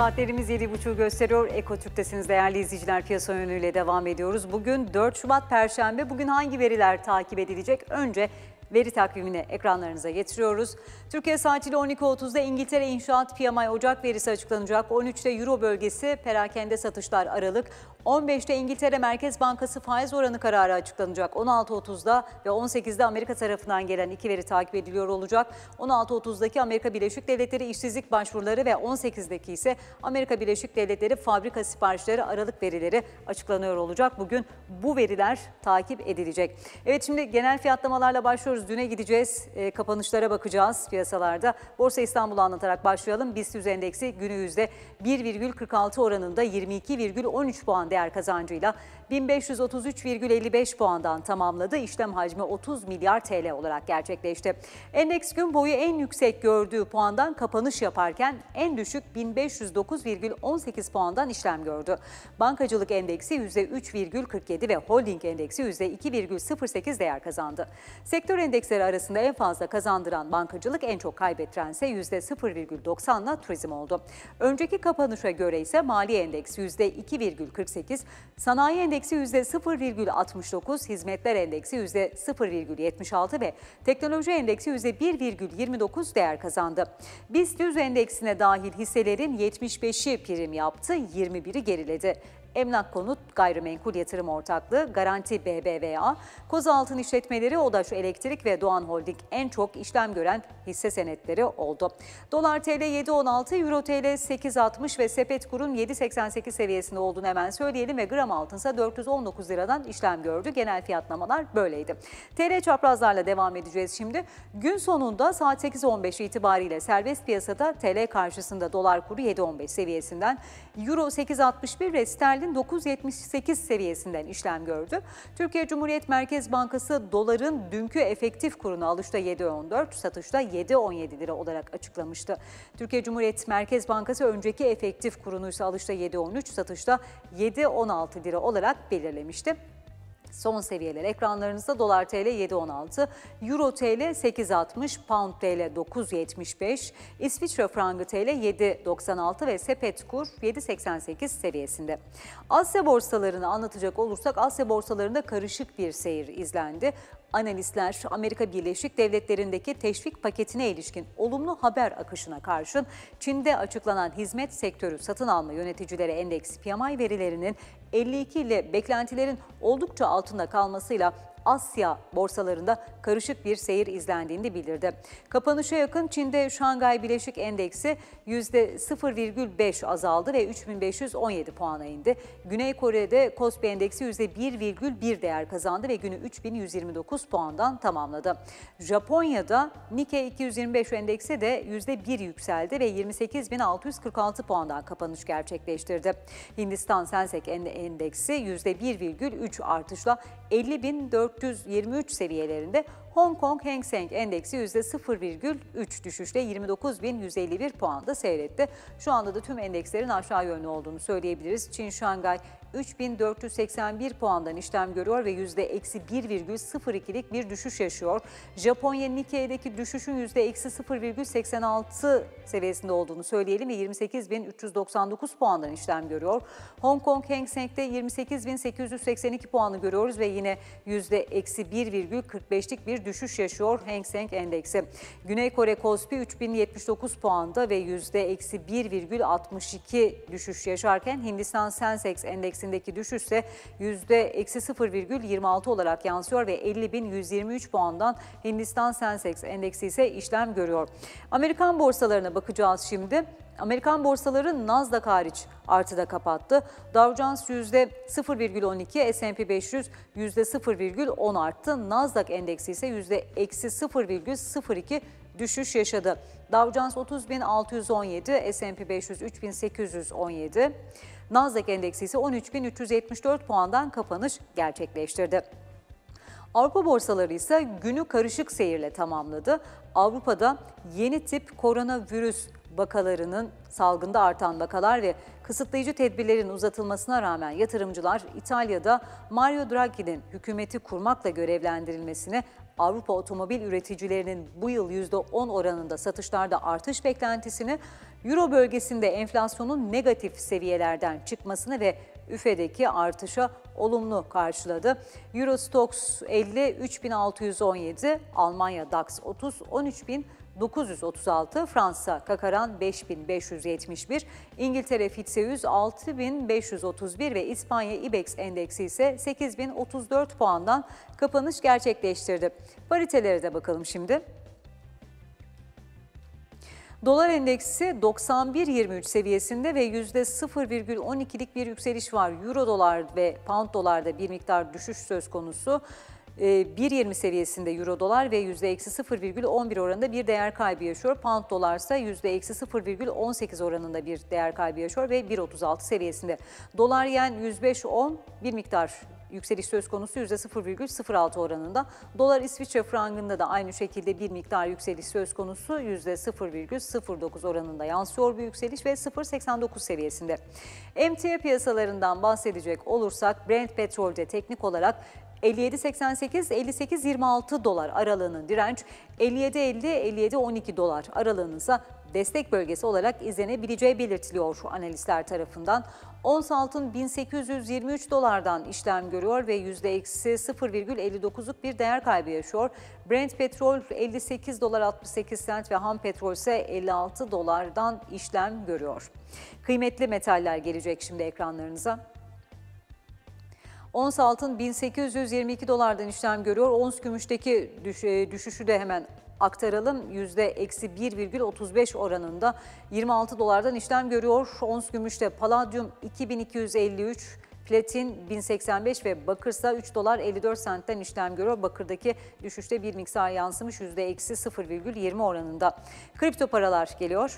Saatlerimiz 7.30'u gösteriyor. Eko Türk'tesiniz değerli izleyiciler, piyasa yönüyle devam ediyoruz. Bugün 4 Şubat Perşembe. Bugün hangi veriler takip edilecek? Önce veri takvimini ekranlarınıza getiriyoruz. Türkiye saatiyle 12.30'da İngiltere İnşaat PMI Ocak verisi açıklanacak. 13'te Euro bölgesi perakende satışlar Aralık. 15'te İngiltere Merkez Bankası faiz oranı kararı açıklanacak. 16.30'da ve 18'de Amerika tarafından gelen iki veri takip ediliyor olacak. 16.30'daki Amerika Birleşik Devletleri işsizlik başvuruları ve 18'deki ise Amerika Birleşik Devletleri fabrika siparişleri Aralık verileri açıklanıyor olacak. Bugün bu veriler takip edilecek. Evet, şimdi genel fiyatlamalarla başlıyoruz. Düne gideceğiz. Kapanışlara bakacağız piyasalarda. Borsa İstanbul'u anlatarak başlayalım. BIST 100 endeksi günü %1,46 oranında 22,13 puan değer kazancıyla 1533,55 puandan tamamladı. İşlem hacmi 30 milyar TL olarak gerçekleşti. Endeks gün boyu en yüksek gördüğü puandan kapanış yaparken en düşük 1509,18 puandan işlem gördü. Bankacılık endeksi %3,47 ve holding endeksi %2,08 değer kazandı. Sektör endeksleri arasında en fazla kazandıran bankacılık, en çok kaybettirense %0,90'la turizm oldu. Önceki kapanışa göre ise mali endeks %2,48, sanayi endeksi %0,69, hizmetler endeksi %0,76 ve teknoloji endeksi %1,29 değer kazandı. BIST 100 endeksine dahil hisselerin 75'i prim yaptı, 21'i geriledi. Emlak Konut Gayrimenkul Yatırım Ortaklığı, Garanti BBVA, Kozaltın İşletmeleri, Odaş Elektrik ve Doğan Holding en çok işlem gören hisse senetleri oldu. Dolar TL 7.16, Euro TL 8.60 ve sepet kurun 7.88 seviyesinde olduğunu hemen söyleyelim ve gram altınsa 419 liradan işlem gördü. Genel fiyatlamalar böyleydi. TL çaprazlarla devam edeceğiz şimdi. Gün sonunda saat 8.15 itibariyle serbest piyasada TL karşısında dolar kuru 7.15 seviyesinden, Euro 8.61 ve sterlin 9.78 seviyesinden işlem gördü. Türkiye Cumhuriyet Merkez Bankası doların dünkü efektif kurunu alışta 7.14, satışta 7.17 lira olarak açıklamıştı. Türkiye Cumhuriyet Merkez Bankası önceki efektif kurunu ise alışta 7.13, satışta 7.16 lira olarak belirlemişti. Son seviyeler ekranlarınızda. Dolar TL 7.16, Euro TL 8.60, Pound TL 9.75, İsviçre frangı TL 7.96 ve sepet kur 7.88 seviyesinde. Asya borsalarını anlatacak olursak Asya borsalarında karışık bir seyir izlendi. Analistler Amerika Birleşik Devletleri'ndeki teşvik paketine ilişkin olumlu haber akışına karşın Çin'de açıklanan hizmet sektörü satın alma yöneticileri endeksi PMI verilerinin 52 ile beklentilerin oldukça altında kalmasıyla Asya borsalarında karışık bir seyir izlendiğini bildirdi. Kapanışa yakın Çin'de Şangay Bileşik Endeksi %0,5 azaldı ve 3517 puana indi. Güney Kore'de Kospi Endeksi %1,1 değer kazandı ve günü 3129 puandan tamamladı. Japonya'da Nikkei 225 endeksi de %1 yükseldi ve 28.646 puandan kapanış gerçekleştirdi. Hindistan Sensex Endeksi %1,3 artışla 50.423 seviyelerinde. Hong Kong Hang Seng Endeksi %0,3 düşüşle 29.151 puanda seyretti. Şu anda da tüm endekslerin aşağı yönlü olduğunu söyleyebiliriz. Çin Şangay 3.481 puandan işlem görüyor ve %-1,02'lik bir düşüş yaşıyor. Japonya Nikkei'deki düşüşün %-0,86 seviyesinde olduğunu söyleyelim ve 28.399 puandan işlem görüyor. Hong Kong Hang Seng'de 28.882 puanı görüyoruz ve yine %-1,45'lik bir düşüş yaşıyor Hang Seng Endeksi. Güney Kore Kospi 3079 puanda ve %-1,62 düşüş yaşarken Hindistan Sensex Endeksindeki düşüş ise %-0,26 olarak yansıyor ve 50.123 puandan Hindistan Sensex Endeksi ise işlem görüyor. Amerikan borsalarına bakacağız şimdi. Amerikan borsaları Nasdaq hariç artıda kapattı. Dow Jones %0,12, S&P 500 %0,10 arttı. Nasdaq endeksi ise %-0,02 düşüş yaşadı. Dow Jones 30.617, S&P 500 3.817, Nasdaq endeksi ise 13.374 puandan kapanış gerçekleştirdi. Avrupa borsaları ise günü karışık seyirle tamamladı. Avrupa'da yeni tip koronavirüs vakalarının salgında artan vakalar ve kısıtlayıcı tedbirlerin uzatılmasına rağmen yatırımcılar İtalya'da Mario Draghi'nin hükümeti kurmakla görevlendirilmesine, Avrupa otomobil üreticilerinin bu yıl %10 oranında satışlarda artış beklentisini, Euro bölgesinde enflasyonun negatif seviyelerden çıkmasını ve üfedeki artışa olumlu karşıladı. Euro Stoxx 50 3617, Almanya DAX 30 13936, Fransa Kakaran 5571, İngiltere FTSE 100 6531 ve İspanya IBEX endeksi ise 8034 puandan kapanış gerçekleştirdi. Paritelere de bakalım şimdi. Dolar endeksi 91.23 seviyesinde ve %0,12'lik bir yükseliş var. Euro dolar ve pound dolarda bir miktar düşüş söz konusu. 1.20 seviyesinde euro dolar ve %-0,11 oranında bir değer kaybı yaşıyor. Pound dolar ise %-0,18 oranında bir değer kaybı yaşıyor ve 1.36 seviyesinde. Dolar yen 105.10 bir miktar yükseliş söz konusu %0,06 oranında. Dolar İsviçre frangında da aynı şekilde bir miktar yükseliş söz konusu %0,09 oranında yansıyor bu yükseliş ve 0,89 seviyesinde. Emtia piyasalarından bahsedecek olursak Brent petrolde teknik olarak 57.88-58.26 dolar aralığının direnç, 57.50-57.12 dolar aralığının ise destek bölgesi olarak izlenebileceği belirtiliyor analistler tarafından. Ons altın 1823 dolardan işlem görüyor ve %-0,59'luk bir değer kaybı yaşıyor. Brent petrol 58 dolar 68 sent ve ham petrol ise 56 dolardan işlem görüyor. Kıymetli metaller gelecek şimdi ekranlarınıza. Ons altın 1822 dolardan işlem görüyor. Ons gümüşteki düşüşü de hemen aktaralım. %-1,35 oranında 26 dolardan işlem görüyor. Ons gümüşte paladyum 2253, platin 1085 ve bakırsa 3 dolar 54 sentten işlem görüyor. Bakırdaki düşüşte bir miktar yansımış %-0,20 oranında. Kripto paralar geliyor.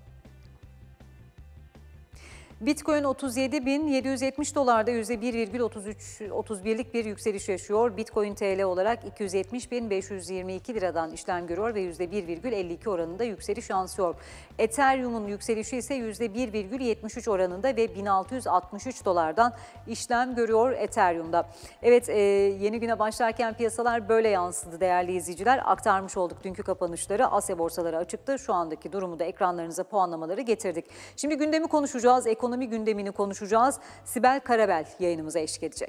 Bitcoin 37.770 dolarda %1,31'lik bir yükseliş yaşıyor. Bitcoin TL olarak 270.522 liradan işlem görüyor ve %1,52 oranında yükseliş yansıyor. Ethereum'un yükselişi ise %1,73 oranında ve 1663 dolardan işlem görüyor Ethereum'da. Evet, yeni güne başlarken piyasalar böyle yansıdı değerli izleyiciler. Aktarmış olduk dünkü kapanışları. Asya borsaları açıktı. Şu andaki durumu da ekranlarınıza puanlamaları getirdik. Şimdi gündemi konuşacağız. Ekonomi gündemini konuşacağız. Sibel Karabel yayınımıza eşlik edecek.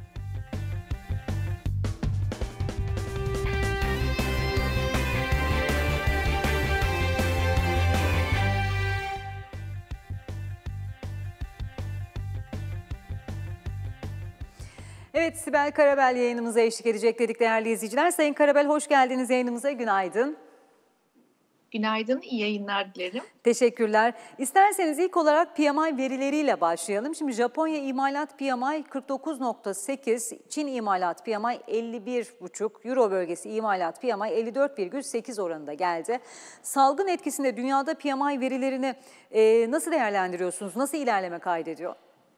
Evet, Sibel Karabel yayınımıza eşlik edecek dedik değerli izleyiciler. Sayın Karabel hoş geldiniz yayınımıza. Günaydın. Günaydın, iyi yayınlar dilerim. Teşekkürler. İsterseniz ilk olarak PMI verileriyle başlayalım. Şimdi Japonya imalat PMI 49.8, Çin imalat PMI 51.5, Euro bölgesi imalat PMI 54,8 oranında geldi. Salgın etkisinde dünyada PMI verilerini nasıl değerlendiriyorsunuz? Nasıl ilerleme kaydediyor?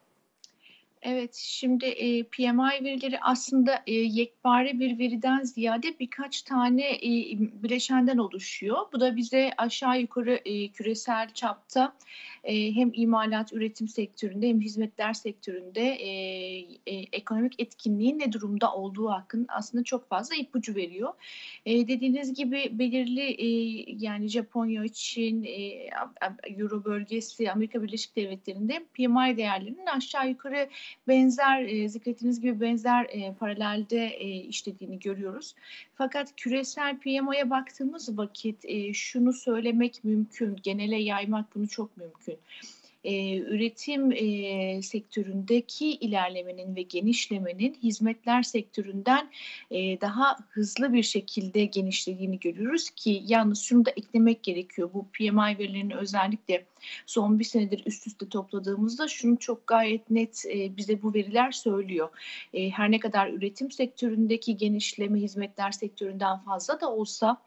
Evet, şimdi PMI verileri aslında yekpare bir veriden ziyade birkaç tane bileşenden oluşuyor. Bu da bize aşağı yukarı küresel çapta hem imalat üretim sektöründe hem hizmetler sektöründe ekonomik etkinliğin ne durumda olduğu hakkında aslında çok fazla ipucu veriyor. Dediğiniz gibi belirli yani Japonya, Çin, Euro bölgesi, Amerika Birleşik Devletleri'nde PMI değerlerinin aşağı yukarı benzer zikrettiğiniz gibi benzer paralelde işlediğini görüyoruz. Fakat küresel PMI'ye baktığımız vakit şunu söylemek mümkün, genele yaymak bunu çok mümkün. Üretim sektöründeki ilerlemenin ve genişlemenin hizmetler sektöründen daha hızlı bir şekilde genişlediğini görüyoruz ki yalnız şunu da eklemek gerekiyor. Bu PMI verilerini özellikle son bir senedir üst üste topladığımızda şunu çok gayet net bize bu veriler söylüyor. Her ne kadar üretim sektöründeki genişleme hizmetler sektöründen fazla da olsa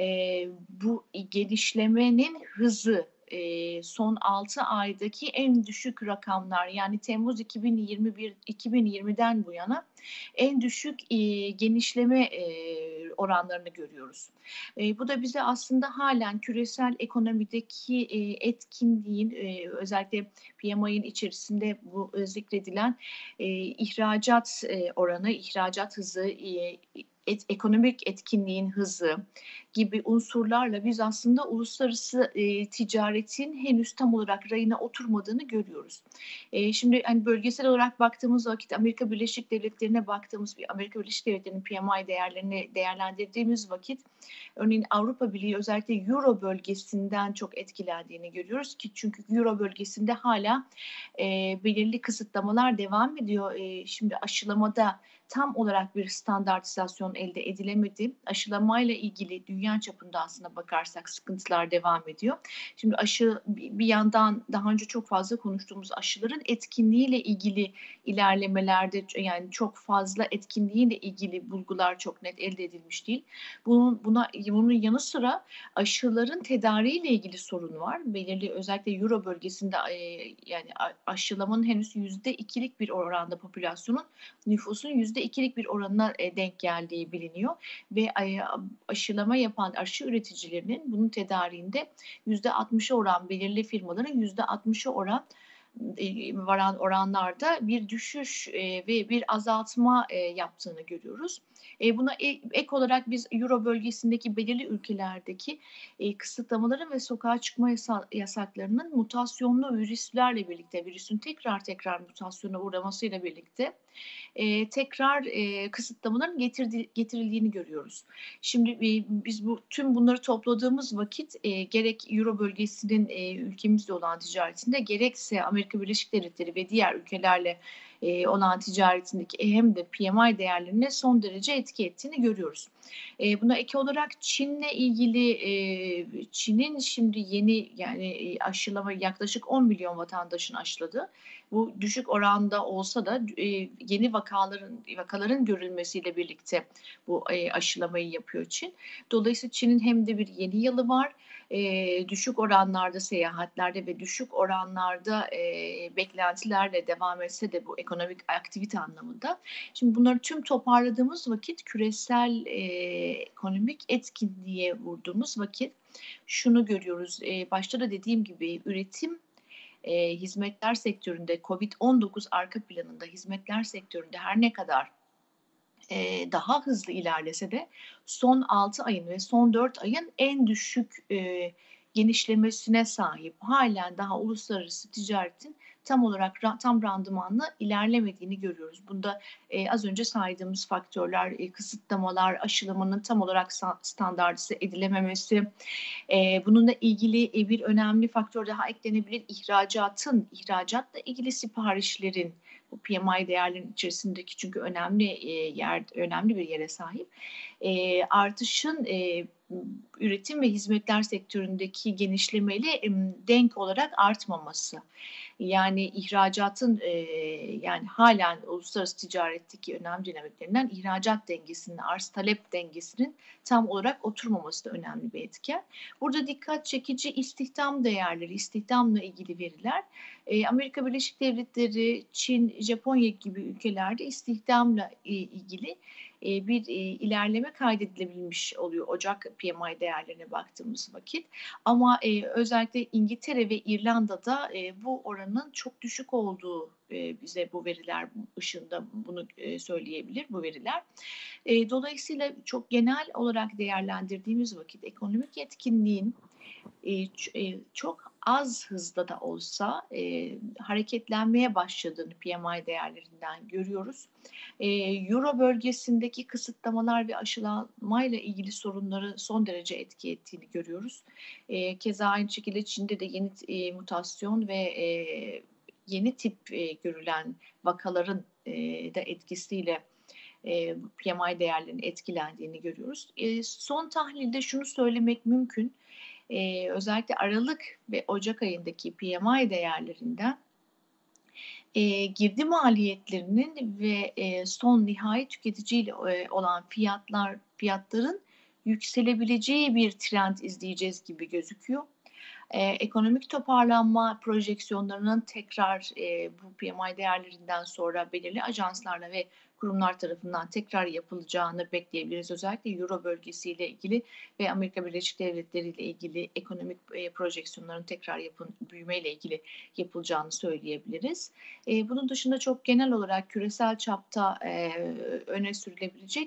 bu genişlemenin hızı son 6 aydaki en düşük rakamlar, yani Temmuz 2020'den bu yana en düşük genişleme oranlarını görüyoruz. Bu da bize aslında halen küresel ekonomideki etkinliğin özellikle PMI'nin içerisinde bu zikredilen ihracat oranı, ihracat hızı, ekonomik etkinliğin hızı, gibi unsurlarla biz aslında uluslararası ticaretin henüz tam olarak rayına oturmadığını görüyoruz. Şimdi hani bölgesel olarak baktığımız vakit Amerika Birleşik Devletleri'ne baktığımız bir Amerika Birleşik Devletleri'nin PMI değerlerini değerlendirdiğimiz vakit örneğin Avrupa Birliği özellikle Euro bölgesinden çok etkilendiğini görüyoruz ki çünkü Euro bölgesinde hala belirli kısıtlamalar devam ediyor. Şimdi aşılamada tam olarak bir standartizasyon elde edilemedi. Aşılamayla ilgili dünya çapında aslında bakarsak sıkıntılar devam ediyor. Şimdi aşı bir yandan daha önce çok fazla konuştuğumuz aşıların etkinliğiyle ilgili ilerlemelerde yani çok fazla etkinliğiyle ilgili bulgular çok net elde edilmiş değil. Bunun yanı sıra aşıların tedariğiyle ilgili sorun var. Belirli özellikle Euro bölgesinde yani aşılamanın henüz %2'lik bir oranda popülasyonun nüfusun %2'lik bir oranına denk geldiği biliniyor ve aşılama yapan aşı üreticilerinin bunun tedariğinde %60'a oran belirli firmaların %60'a varan oranlarda bir düşüş ve bir azaltma yaptığını görüyoruz. Buna ek olarak biz Euro bölgesindeki belirli ülkelerdeki kısıtlamaların ve sokağa çıkma yasaklarının mutasyonlu virüslerle birlikte, virüsün tekrar mutasyona uğramasıyla birlikte tekrar kısıtlamaların getirildiğini görüyoruz. Şimdi biz tüm bunları topladığımız vakit gerek Euro bölgesinin ülkemizle olan ticaretinde gerekse Amerika Birleşik Devletleri ve diğer ülkelerle olan ticaretindeki hem de PMI değerlerine son derece etki ettiğini görüyoruz. Buna ek olarak Çin'le ilgili Çin'in şimdi yeni yani aşılama yaklaşık 10 milyon vatandaşın aşıladığı bu düşük oranda olsa da yeni vakaların görülmesiyle birlikte bu aşılamayı yapıyor Çin. Dolayısıyla Çin'in hem de bir yeni yılı var. Düşük oranlarda seyahatlerde ve düşük oranlarda beklentilerle devam etse de bu ekonomik aktivite anlamında. Şimdi bunları tüm toparladığımız vakit küresel ekonomik etkinliğe vurduğumuz vakit şunu görüyoruz. Başta da dediğim gibi üretim hizmetler sektöründe COVID-19 arka planında hizmetler sektöründe her ne kadar daha hızlı ilerlese de son 6 ayın ve son 4 ayın en düşük genişlemesine sahip. Halen daha uluslararası ticaretin tam olarak tam randımanla ilerlemediğini görüyoruz. Bunda az önce saydığımız faktörler, kısıtlamalar, aşılamanın tam olarak standartize edilememesi, bununla ilgili bir önemli faktör daha eklenebilir. İhracatla ilgili siparişlerin bu PMI değerlerinin içerisindeki çünkü önemli bir yere sahip. Artışın üretim ve hizmetler sektöründeki genişlemeyle denk olarak artmaması. Yani ihracatın yani halen uluslararası ticaretteki önemli dinamiklerinden ihracat dengesinin, arz talep dengesinin tam olarak oturmaması da önemli bir etken. Burada dikkat çekici istihdam değerleri, istihdamla ilgili veriler. Amerika Birleşik Devletleri, Çin, Japonya gibi ülkelerde istihdamla ilgili bir ilerleme kaydedilebilmiş oluyor Ocak PMI değerlerine baktığımız vakit. Ama özellikle İngiltere ve İrlanda'da bu oranın çok düşük olduğu bize bu veriler ışığında bunu söyleyebilir bu veriler. Dolayısıyla çok genel olarak değerlendirdiğimiz vakit ekonomik etkinliğin çok az hızda da olsa hareketlenmeye başladığını PMI değerlerinden görüyoruz. Euro bölgesindeki kısıtlamalar ve aşılamayla ilgili sorunları son derece etki ettiğini görüyoruz. Keza aynı şekilde Çin'de de yeni mutasyon ve yeni tip görülen vakaların da etkisiyle PMI değerlerinin etkilendiğini görüyoruz. Son tahlilde şunu söylemek mümkün. Özellikle Aralık ve Ocak ayındaki PMI değerlerinden girdi maliyetlerinin ve son nihai tüketiciyle olan fiyatların yükselebileceği bir trend izleyeceğiz gibi gözüküyor. Ekonomik toparlanma projeksiyonlarının tekrar bu PMI değerlerinden sonra belirli ajanslarla ve kurumlar tarafından tekrar yapılacağını bekleyebiliriz. Özellikle Euro bölgesiyle ilgili ve Amerika Birleşik Devletleri ile ilgili ekonomik projeksiyonların tekrar büyümeyle ilgili yapılacağını söyleyebiliriz. Bunun dışında çok genel olarak küresel çapta öne sürülebilecek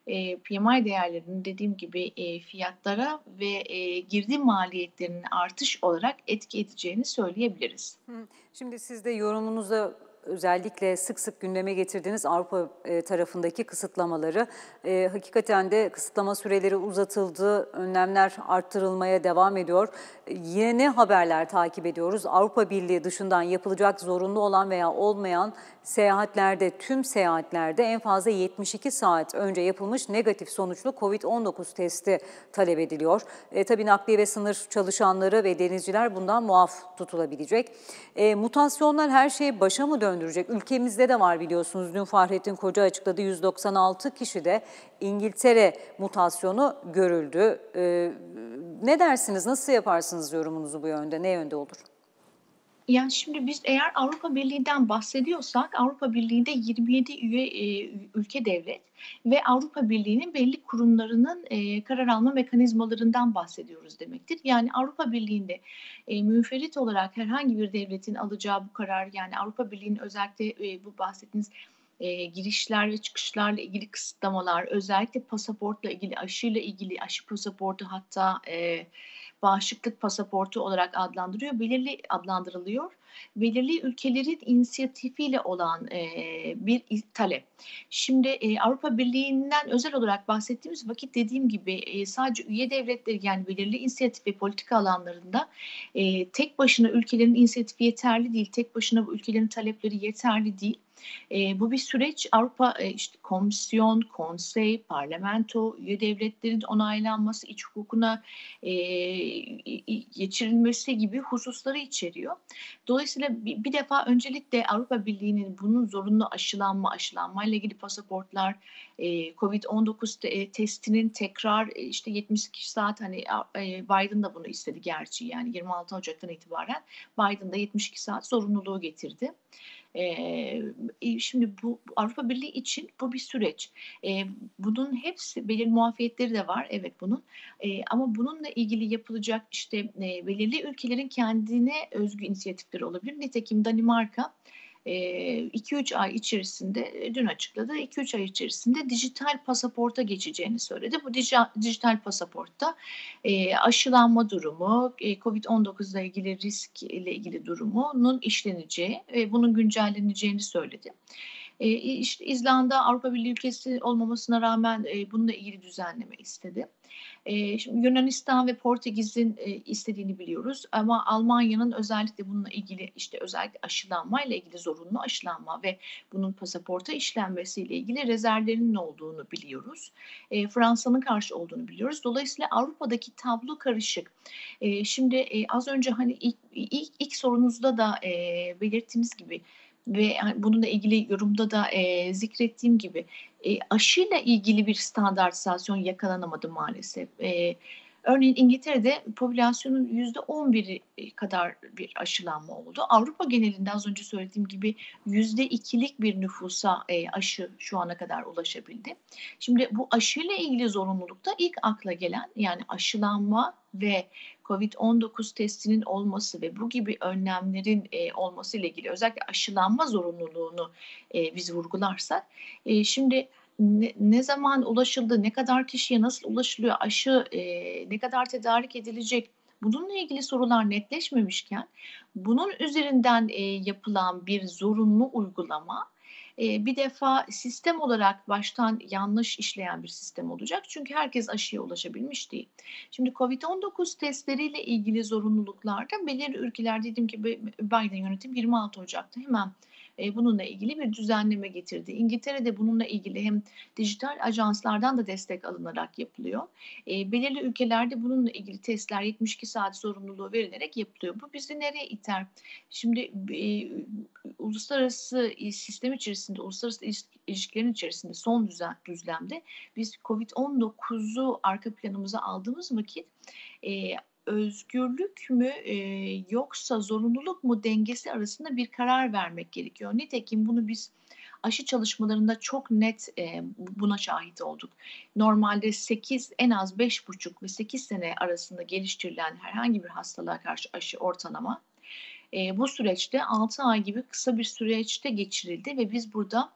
PMI değerlerinin dediğim gibi fiyatlara ve girdi maliyetlerinin artış olarak etki edeceğini söyleyebiliriz. Şimdi siz de yorumunuzda özellikle sık sık gündeme getirdiğiniz Avrupa tarafındaki kısıtlamaları, hakikaten de kısıtlama süreleri uzatıldı, önlemler arttırılmaya devam ediyor. Yine ne haberler takip ediyoruz? Avrupa Birliği dışından yapılacak zorunlu olan veya olmayan seyahatlerde, tüm seyahatlerde en fazla 72 saat önce yapılmış negatif sonuçlu COVID-19 testi talep ediliyor. Tabii nakliye ve sınır çalışanları ve denizciler bundan muaf tutulabilecek. Mutasyonlar her şeyi başa mı döndürecek? Ülkemizde de var biliyorsunuz. Dün Fahrettin Koca açıkladı, 196 kişide İngiltere mutasyonu görüldü. Ne dersiniz? Nasıl yaparsınız yorumunuzu bu yönde? Ne yönde olur? Yani, şimdi biz eğer Avrupa Birliği'nden bahsediyorsak Avrupa Birliği'nde 27 üye, ülke devlet ve Avrupa Birliği'nin belli kurumlarının, karar alma mekanizmalarından bahsediyoruz demektir. Yani, Avrupa Birliği'nde, münferit olarak herhangi bir devletin alacağı bu karar, yani, Avrupa Birliği'nin özellikle, bu bahsettiğiniz, girişler ve çıkışlarla ilgili kısıtlamalar, özellikle pasaportla ilgili, aşıyla ilgili, aşı pasaportu hatta, bağışıklık pasaportu olarak adlandırılıyor. Belirli ülkelerin inisiyatifiyle olan bir talep. Şimdi Avrupa Birliği'nden özel olarak bahsettiğimiz vakit dediğim gibi sadece üye devletleri yani belirli inisiyatif ve politika alanlarında tek başına ülkelerin inisiyatifi yeterli değil, tek başına bu ülkelerin talepleri yeterli değil. Bu bir süreç. Avrupa işte Komisyon, Konsey, Parlamento, üye devletlerin onaylanması, iç hukukuna geçirilmesi gibi hususları içeriyor. Dolayısıyla bir defa öncelikle Avrupa Birliği'nin bunun zorunlu aşılanmayla ilgili pasaportlar, COVID-19 testinin tekrar işte 72 saat hani Biden da bunu istedi gerçi yani 26 Ocak'tan itibaren Biden da 72 saat zorunluluğu getirdi. Şimdi bu Avrupa Birliği için bu bir süreç. Bunun hepsi belirli muafiyetleri de var evet bunun. Ama bununla ilgili yapılacak işte belirli ülkelerin kendine özgü inisiyatifleri olabilir. Nitekim Danimarka 2-3 ay içerisinde dün açıkladı. 2-3 ay içerisinde dijital pasaporta geçeceğini söyledi. Bu dijital pasaportta aşılanma durumu, COVID-19 ile ilgili risk ile ilgili durumunun işleneceği ve bunun güncelleneceğini söyledi. İşte İzlanda Avrupa Birliği ülkesi olmamasına rağmen bununla ilgili düzenleme istedi. Şimdi Yunanistan ve Portekiz'in istediğini biliyoruz ama Almanya'nın özellikle bununla ilgili işte özellikle aşılanmayla ilgili zorunlu aşılanma ve bunun pasaporta işlenmesiyle ilgili rezervlerinin olduğunu biliyoruz. Fransa'nın karşı olduğunu biliyoruz. Dolayısıyla Avrupa'daki tablo karışık. Şimdi az önce hani ilk sorunuzda da belirttiğiniz gibi ve bununla ilgili yorumda da zikrettiğim gibi aşıyla ilgili bir standartizasyon yakalanamadı maalesef. Örneğin İngiltere'de popülasyonun %11'i kadar bir aşılanma oldu. Avrupa genelinde az önce söylediğim gibi %2'lik bir nüfusa aşı şu ana kadar ulaşabildi. Şimdi bu aşıyla ilgili zorunlulukta ilk akla gelen yani aşılanma ve COVID-19 testinin olması ve bu gibi önlemlerin olması ile ilgili özellikle aşılanma zorunluluğunu biz vurgularsak şimdi ne zaman ulaşıldı, ne kadar kişiye nasıl ulaşılıyor, aşı ne kadar tedarik edilecek bununla ilgili sorular netleşmemişken bunun üzerinden yapılan bir zorunlu uygulama bir defa sistem olarak baştan yanlış işleyen bir sistem olacak. Çünkü herkes aşıya ulaşabilmiş değil. Şimdi COVID-19 testleriyle ilgili zorunluluklarda belirli ülkeler dediğim gibi Biden yönetimi 26 Ocak'ta hemen bununla ilgili bir düzenleme getirdi. İngiltere'de bununla ilgili hem dijital ajanslardan da destek alınarak yapılıyor. Belirli ülkelerde bununla ilgili testler 72 saat zorunluluğu verilerek yapılıyor. Bu bizi nereye iter? Şimdi uluslararası sistem içerisinde, uluslararası ilişkilerin içerisinde son düzlemde biz COVID-19'u arka planımıza aldığımız vakit özgürlük mü yoksa zorunluluk mu dengesi arasında bir karar vermek gerekiyor. Nitekim bunu biz aşı çalışmalarında çok net buna şahit olduk. Normalde 8 en az 5,5 ve 8 sene arasında geliştirilen herhangi bir hastalığa karşı aşı ortalama bu süreçte 6 ay gibi kısa bir süreçte geçirildi ve biz burada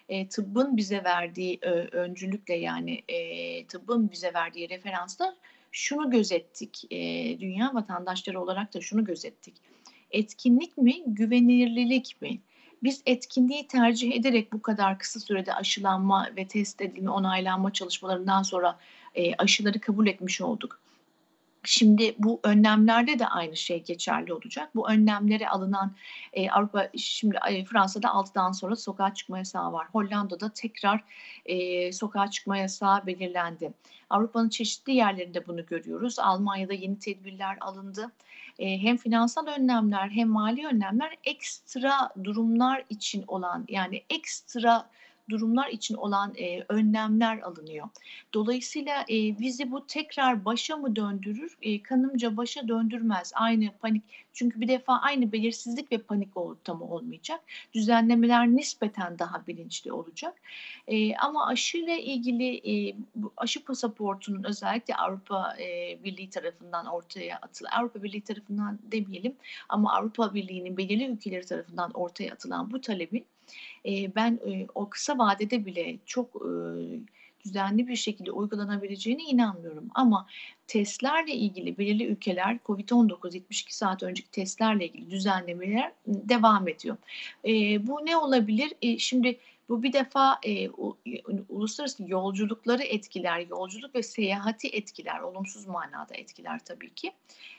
tıbbın bize verdiği öncülükle, yani tıbbın bize verdiği referansla şunu gözettik. Dünya vatandaşları olarak da şunu gözettik. Etkinlik mi, güvenilirlik mi? Biz etkinliği tercih ederek bu kadar kısa sürede aşılanma ve test edilme, onaylanma çalışmalarından sonra aşıları kabul etmiş olduk. Şimdi bu önlemlerde de aynı şey geçerli olacak. Bu önlemlere alınan Avrupa şimdi Fransa'da 6'dan sonra sokağa çıkma yasağı var. Hollanda'da tekrar sokağa çıkma yasağı belirlendi. Avrupa'nın çeşitli yerlerinde bunu görüyoruz. Almanya'da yeni tedbirler alındı. Hem finansal önlemler hem mali önlemler ekstra durumlar için olan, yani ekstra durumlar için olan önlemler alınıyor. Dolayısıyla bizi bu tekrar başa mı döndürür? Kanımca başa döndürmez. Aynı panik, çünkü bir defa aynı belirsizlik ve panik ortamı olmayacak. Düzenlemeler nispeten daha bilinçli olacak. Ama aşıyla ilgili bu aşı pasaportunun özellikle Avrupa Birliği tarafından ortaya atılan, Avrupa Birliği tarafından demeyelim ama Avrupa Birliği'nin belirli ülkeleri tarafından ortaya atılan bu talebin ben o kısa vadede bile çok düzenli bir şekilde uygulanabileceğine inanmıyorum. Ama testlerle ilgili belirli ülkeler COVID-19 72 saat önceki testlerle ilgili düzenlemeler devam ediyor. Bu ne olabilir? Şimdi bu bir defa uluslararası yolculukları etkiler, yolculuk ve seyahati etkiler, olumsuz manada etkiler tabii ki.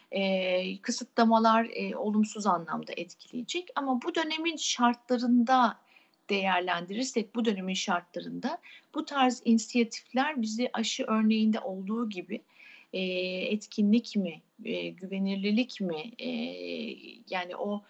Kısıtlamalar olumsuz anlamda etkileyecek ama bu dönemin şartlarında değerlendirirsek, bu dönemin şartlarında bu tarz inisiyatifler bizi aşı örneğinde olduğu gibi etkinlik mi, güvenilirlik mi, yani o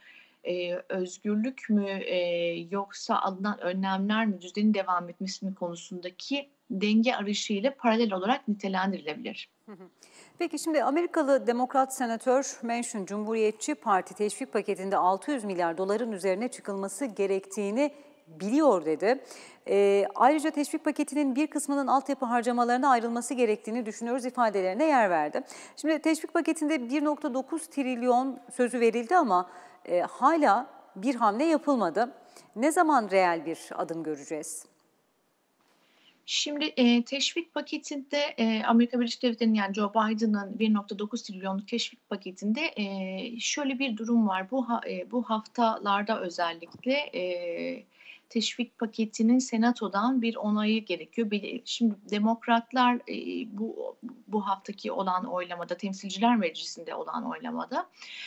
özgürlük mü, yoksa alınan önlemler mi, düzenin devam etmesi mi konusundaki denge arayışıyla paralel olarak nitelendirilebilir. Peki şimdi Amerikalı Demokrat Senatör Manchin, Cumhuriyetçi Parti teşvik paketinde 600 milyar doların üzerine çıkılması gerektiğini biliyor dedi. Ayrıca teşvik paketinin bir kısmının altyapı harcamalarına ayrılması gerektiğini düşünüyoruz ifadelerine yer verdi. Şimdi teşvik paketinde 1,9 trilyon sözü verildi ama hala bir hamle yapılmadı. Ne zaman reel bir adım göreceğiz? Şimdi teşvik paketinde Amerika Birleşik Devletleri'nin, yani Joe Biden'ın 1,9 trilyonluk teşvik paketinde şöyle bir durum var. Bu haftalarda özellikle teşvik paketinin Senato'dan bir onayı gerekiyor. Şimdi Demokratlar bu haftaki olan oylamada, Temsilciler Meclisi'nde olan oylamada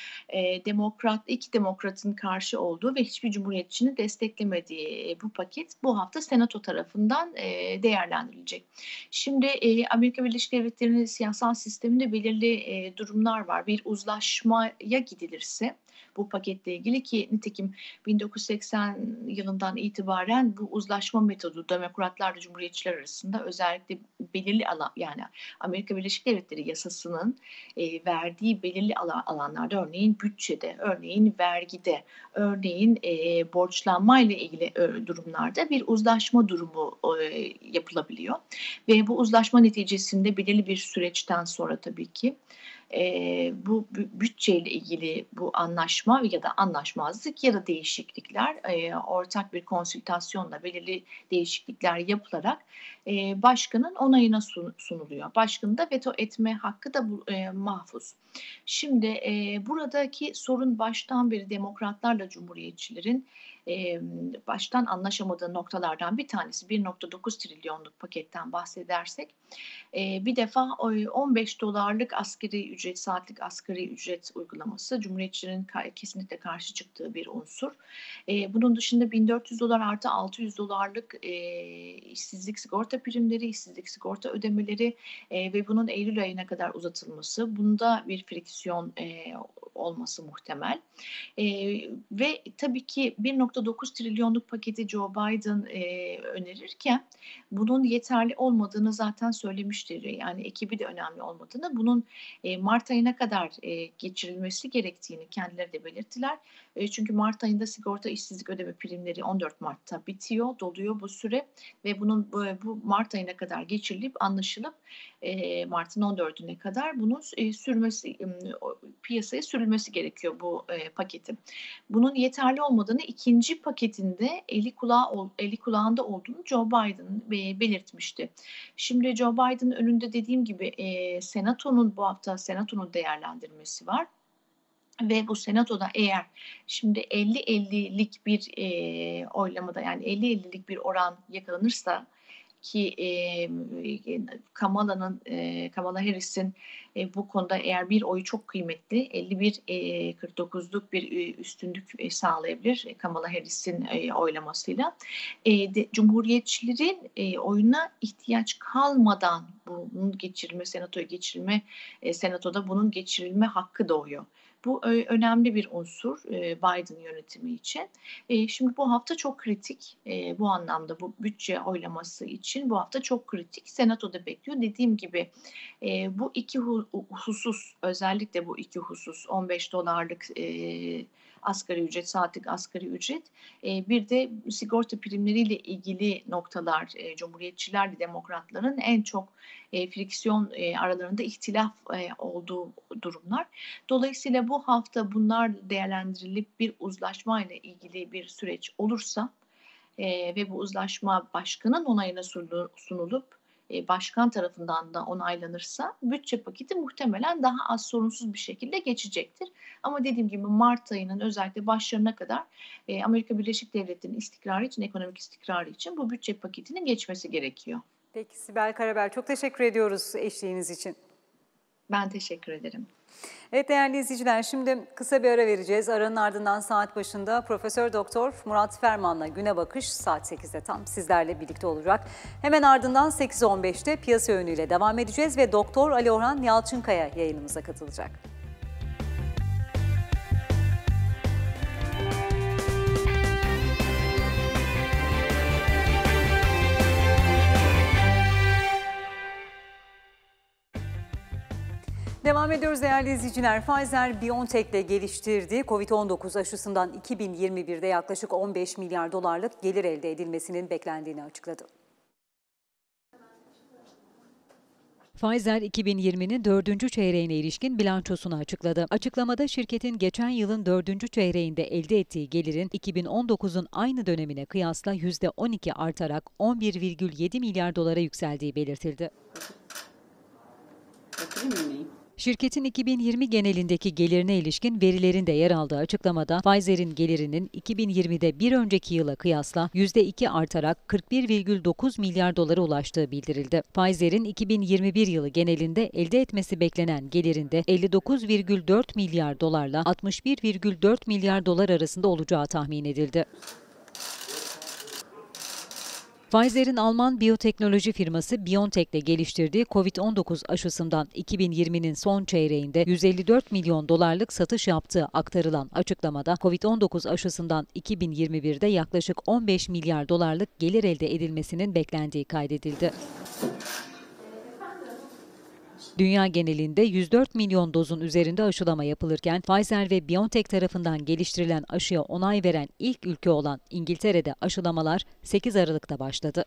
iki demokratın karşı olduğu ve hiçbir cumhuriyetçinin desteklemediği bu paket bu hafta Senato tarafından değerlendirilecek. Şimdi Amerika Birleşik Devletleri'nin siyasal sisteminde belirli durumlar var. Bir uzlaşmaya gidilirse bu paketle ilgili, ki nitekim 1980 yılından itibaren bu uzlaşma metodu demokratlarla cumhuriyetçiler arasında özellikle belirli alan, yani Amerika Birleşik Devletleri yasasının verdiği belirli alanlarda, örneğin bütçede, örneğin vergide, örneğin borçlanmayla ilgili durumlarda bir uzlaşma durumu yapılabiliyor. Ve bu uzlaşma neticesinde belirli bir süreçten sonra tabii ki bu bütçeyle ilgili bu anlaşma ya da anlaşmazlık ya da değişiklikler ortak bir konsültasyonla belirli değişiklikler yapılarak başkanın onayına sunuluyor. Başkanın da veto etme hakkı da mahfuz. Şimdi buradaki sorun baştan beri demokratlarla cumhuriyetçilerin baştan anlaşamadığı noktalardan bir tanesi, 1,9 trilyonluk paketten bahsedersek, bir defa $15 asgari ücret, saatlik asgari ücret uygulaması cumhuriyetçilerin kesinlikle karşı çıktığı bir unsur. Bunun dışında $1.400 artı $600'lık işsizlik sigorta primleri, işsizlik sigorta ödemeleri ve bunun Eylül ayına kadar uzatılması, bunda bir friksiyon olması muhtemel. Ve tabii ki 1,9 trilyonluk paketi Joe Biden önerirken bunun yeterli olmadığını zaten söylemiştir. Yani ekibi de önemli olmadığını, bunun Mart ayına kadar geçirilmesi gerektiğini kendileri de belirttiler. Çünkü Mart ayında sigorta işsizlik ödeme primleri 14 Mart'ta bitiyor, doluyor bu süre ve bunun bu Mart ayına kadar geçirilip anlaşılıp Mart'ın 14'üne kadar bunun piyasaya sürülmesi gerekiyor bu paketin. Bunun yeterli olmadığını ikinci paketinde eli kulağında olduğunu Joe Biden belirtmişti. Şimdi Joe Biden'ın önünde dediğim gibi bu hafta Senato'nun değerlendirmesi var. Ve bu senatoda eğer şimdi 50-50'lik bir oylamada, yani 50-50'lik bir oran yakalanırsa ki Kamala Harris'in bu konuda eğer bir oyu çok kıymetli, 51-49'luk bir üstünlük sağlayabilir Kamala Harris'in oylamasıyla. Cumhuriyetçilerin oyuna ihtiyaç kalmadan Senatoda bunun geçirilme hakkı doğuyor. Bu önemli bir unsur Biden yönetimi için. Şimdi bu hafta çok kritik. Bu anlamda bu bütçe oylaması için bu hafta çok kritik. Senato'da bekliyor. Dediğim gibi bu iki husus, özellikle bu iki husus, $15'lık saatlik asgari ücret, bir de sigorta primleriyle ilgili noktalar, Cumhuriyetçilerle Demokratların en çok friksiyon aralarında ihtilaf olduğu durumlar. Dolayısıyla bu hafta bunlar değerlendirilip bir uzlaşma ile ilgili bir süreç olursa ve bu uzlaşma başkanın onayına sunulup başkan tarafından da onaylanırsa bütçe paketi muhtemelen daha az sorunsuz bir şekilde geçecektir. Ama dediğim gibi Mart ayının özellikle başlarına kadar Amerika Birleşik Devletleri'nin istikrarı için, ekonomik istikrarı için bu bütçe paketinin geçmesi gerekiyor. Peki Sibel Karabel, çok teşekkür ediyoruz eşliğiniz için. Ben teşekkür ederim. Evet değerli izleyiciler, şimdi kısa bir ara vereceğiz. Aranın ardından saat başında Profesör Doktor Murat Ferman'la Güne Bakış saat 8'de tam sizlerle birlikte olacak. Hemen ardından 8.15'te piyasa yönüyle devam edeceğiz ve Doktor Ali Orhan Yalçınkaya yayınımıza katılacak. Devam ediyoruz değerli izleyiciler. Pfizer-BioNTech'le geliştirdiği COVID-19 aşısından 2021'de yaklaşık 15 milyar dolarlık gelir elde edilmesinin beklendiğini açıkladı. Pfizer 2020'nin 4. çeyreğine ilişkin bilançosunu açıkladı. Açıklamada şirketin geçen yılın 4. çeyreğinde elde ettiği gelirin 2019'un aynı dönemine kıyasla %12 artarak 11,7 milyar dolara yükseldiği belirtildi. Şirketin 2020 genelindeki gelirine ilişkin verilerin de yer aldığı açıklamada Pfizer'in gelirinin 2020'de bir önceki yıla kıyasla %2 artarak 41,9 milyar dolara ulaştığı bildirildi. Pfizer'in 2021 yılı genelinde elde etmesi beklenen gelirinde 59,4 milyar dolarla 61,4 milyar dolar arasında olacağı tahmin edildi. Pfizer'in Alman biyoteknoloji firması BioNTech'le geliştirdiği COVID-19 aşısından 2020'nin son çeyreğinde 154 milyon dolarlık satış yaptığı aktarılan açıklamada COVID-19 aşısından 2021'de yaklaşık 15 milyar dolarlık gelir elde edilmesinin beklendiği kaydedildi. Dünya genelinde 104 milyon dozun üzerinde aşılama yapılırken Pfizer ve BioNTech tarafından geliştirilen aşıya onay veren ilk ülke olan İngiltere'de aşılamalar 8 Aralık'ta başladı.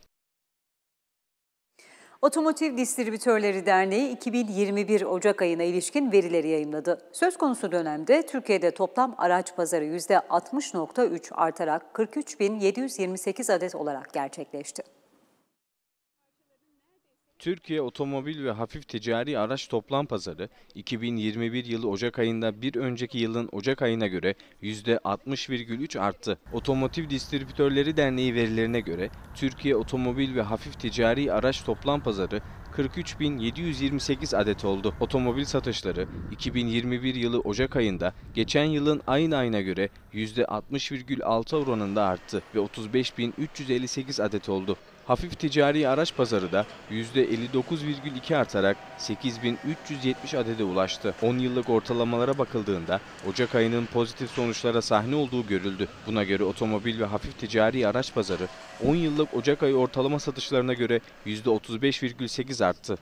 Otomotiv Distribütörleri Derneği 2021 Ocak ayına ilişkin verileri yayımladı. Söz konusu dönemde Türkiye'de toplam araç pazarı %60,3 artarak 43.728 adet olarak gerçekleşti. Türkiye Otomobil ve Hafif Ticari Araç Toplam Pazarı 2021 yılı Ocak ayında bir önceki yılın Ocak ayına göre %60,3 arttı. Otomotiv Distribütörleri Derneği verilerine göre Türkiye Otomobil ve Hafif Ticari Araç Toplam Pazarı 43.728 adet oldu. Otomobil satışları 2021 yılı Ocak ayında geçen yılın aynı ayına göre %60,6 oranında arttı ve 35.358 adet oldu. Hafif ticari araç pazarı da %59,2 artarak 8.370 adede ulaştı. 10 yıllık ortalamalara bakıldığında Ocak ayının pozitif sonuçlara sahne olduğu görüldü. Buna göre otomobil ve hafif ticari araç pazarı 10 yıllık Ocak ayı ortalama satışlarına göre %35,8 arttı.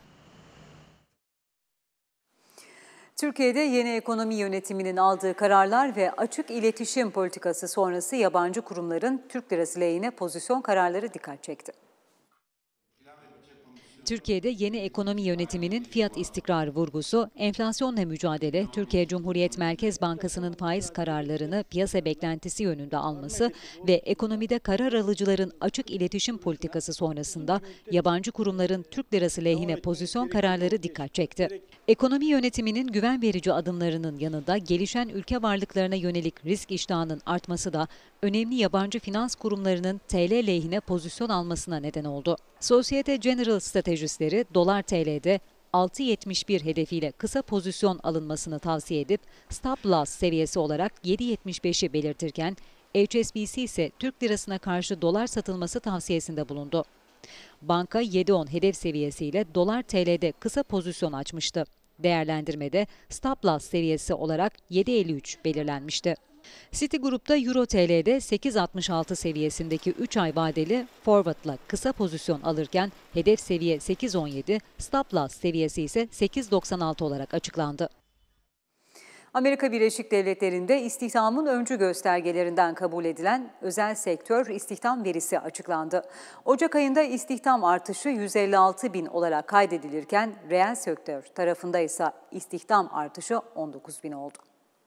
Türkiye'de yeni ekonomi yönetiminin aldığı kararlar ve açık iletişim politikası sonrası yabancı kurumların Türk lirası lehine pozisyon kararları dikkat çekti. Türkiye'de yeni ekonomi yönetiminin fiyat istikrarı vurgusu, enflasyonla mücadele, Türkiye Cumhuriyet Merkez Bankası'nın faiz kararlarını piyasa beklentisi yönünde alması ve ekonomide karar alıcıların açık iletişim politikası sonrasında yabancı kurumların Türk lirası lehine pozisyon kararları dikkat çekti. Ekonomi yönetiminin güven verici adımlarının yanında gelişen ülke varlıklarına yönelik risk iştahının artması da önemli yabancı finans kurumlarının TL lehine pozisyon almasına neden oldu. Societe Generale stratejistleri dolar TL'de 6.71 hedefiyle kısa pozisyon alınmasını tavsiye edip stop loss seviyesi olarak 7.75'i belirtirken HSBC ise Türk lirasına karşı dolar satılması tavsiyesinde bulundu. Banka 7.10 hedef seviyesiyle dolar TL'de kısa pozisyon açmıştı. Değerlendirmede stop loss seviyesi olarak 7.53 belirlenmişti. Citigroup'ta Euro TL'de 8.66 seviyesindeki 3 ay vadeli forward'la kısa pozisyon alırken hedef seviye 8.17, stop loss seviyesi ise 8.96 olarak açıklandı. Amerika Birleşik Devletleri'nde istihdamın öncü göstergelerinden kabul edilen özel sektör istihdam verisi açıklandı. Ocak ayında istihdam artışı 156 bin olarak kaydedilirken reel sektör tarafında ise istihdam artışı 19 bin oldu.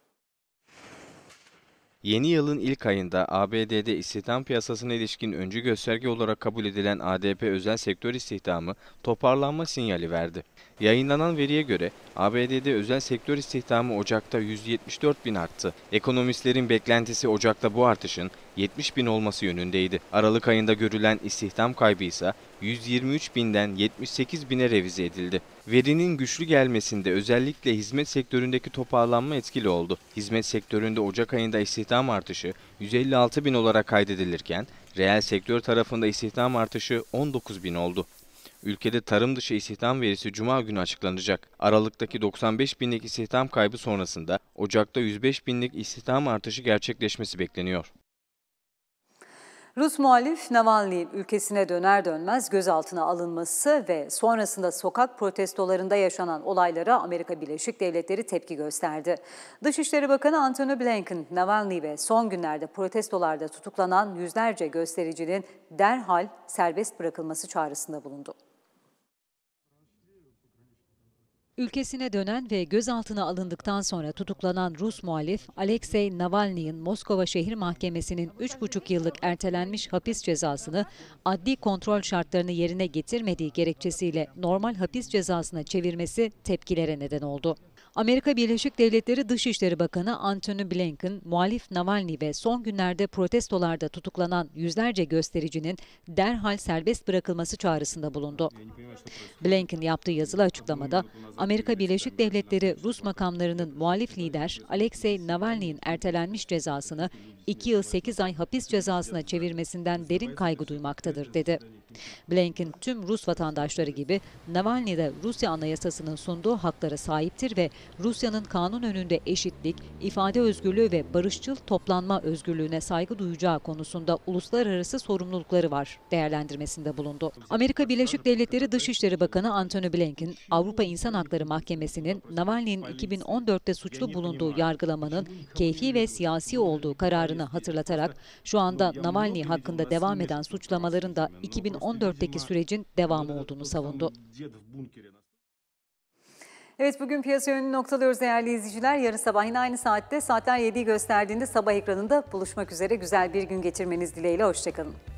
Yeni yılın ilk ayında ABD'de istihdam piyasasına ilişkin öncü gösterge olarak kabul edilen ADP özel sektör istihdamı toparlanma sinyali verdi. Yayınlanan veriye göre ABD'de özel sektör istihdamı Ocak'ta 174 bin arttı. Ekonomistlerin beklentisi Ocak'ta bu artışın 70 bin olması yönündeydi. Aralık ayında görülen istihdam kaybı ise 123 binden 78 bine revize edildi. Verinin güçlü gelmesinde özellikle hizmet sektöründeki toparlanma etkili oldu. Hizmet sektöründe Ocak ayında istihdam artışı 156 bin olarak kaydedilirken reel sektör tarafında istihdam artışı 19 bin oldu. Ülkede tarım dışı istihdam verisi Cuma günü açıklanacak. Aralıktaki 95 binlik istihdam kaybı sonrasında Ocak'ta 105 binlik istihdam artışı gerçekleşmesi bekleniyor. Rus muhalif Navalny'in ülkesine döner dönmez gözaltına alınması ve sonrasında sokak protestolarında yaşanan olaylara Amerika Birleşik Devletleri tepki gösterdi. Dışişleri Bakanı Antony Blinken, Navalny ve son günlerde protestolarda tutuklanan yüzlerce göstericinin derhal serbest bırakılması çağrısında bulundu. Ülkesine dönen ve gözaltına alındıktan sonra tutuklanan Rus muhalif Alexei Navalny'in Moskova Şehir Mahkemesi'nin 3,5 yıllık ertelenmiş hapis cezasını adli kontrol şartlarını yerine getirmediği gerekçesiyle normal hapis cezasına çevirmesi tepkilere neden oldu. Amerika Birleşik Devletleri Dışişleri Bakanı Antony Blinken, muhalif Navalny ve son günlerde protestolarda tutuklanan yüzlerce göstericinin derhal serbest bırakılması çağrısında bulundu. Blinken yaptığı yazılı açıklamada, Amerika Birleşik Devletleri Rus makamlarının muhalif lider Alexei Navalny'in ertelenmiş cezasını 2 yıl 8 ay hapis cezasına çevirmesinden derin kaygı duymaktadır, dedi. Blinken, tüm Rus vatandaşları gibi Navalny de Rusya Anayasası'nın sunduğu haklara sahiptir ve Rusya'nın kanun önünde eşitlik, ifade özgürlüğü ve barışçıl toplanma özgürlüğüne saygı duyacağı konusunda uluslararası sorumlulukları var değerlendirmesinde bulundu. Amerika Birleşik Devletleri Dışişleri Bakanı Antony Blinken, Avrupa İnsan Hakları Mahkemesi'nin Navalny'nin 2014'te suçlu bulunduğu yargılamanın keyfi ve siyasi olduğu kararını hatırlatarak şu anda Navalny hakkında devam eden suçlamaların da 2014'teki sürecin devamı olduğunu savundu. Evet, bugün piyasa yönünü noktalıyoruz değerli izleyiciler. Yarın sabah yine aynı saatte, saatler 7'yi gösterdiğinde sabah ekranında buluşmak üzere. Güzel bir gün geçirmeniz dileğiyle. Hoşçakalın.